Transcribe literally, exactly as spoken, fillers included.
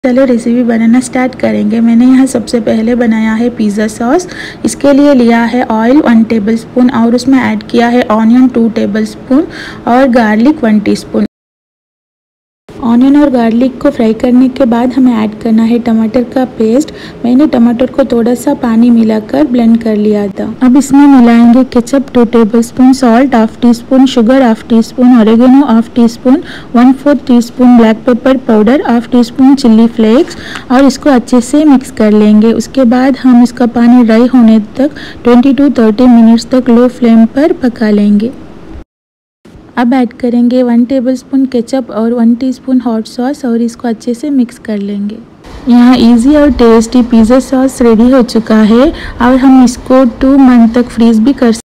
चलो रेसिपी बनाना स्टार्ट करेंगे। मैंने यहाँ सबसे पहले बनाया है पिज़्ज़ा सॉस। इसके लिए लिया है ऑयल वन टेबलस्पून और उसमें ऐड किया है ऑनियन टू टेबलस्पून और गार्लिक वन टीस्पून। ऑनियन और गार्लिक को फ्राई करने के बाद हमें ऐड करना है टमाटर का पेस्ट। मैंने टमाटर को थोड़ा सा पानी मिलाकर ब्लेंड कर लिया था। अब इसमें मिलाएंगे ketchup two tablespoon, salt half teaspoon, sugar half teaspoon, oregano half teaspoon, one fourth teaspoon black pepper powder, half teaspoon chilli flakes और इसको अच्छे से मिक्स कर लेंगे। उसके बाद हम इसका पानी ड्राई होने तक ट्वेंटी टू थर्टी मिनट्स तक लो फ्लेम पर पका लेंगे। अब ऐड करेंगे वन टेबलस्पून केचप और वन टीस्पून हॉट सॉस और इसको अच्छे से मिक्स कर लेंगे। यहाँ इजी और टेस्टी पिज़्ज़ा सॉस रेडी हो चुका है और हम इसको टू मंथ तक फ्रीज भी कर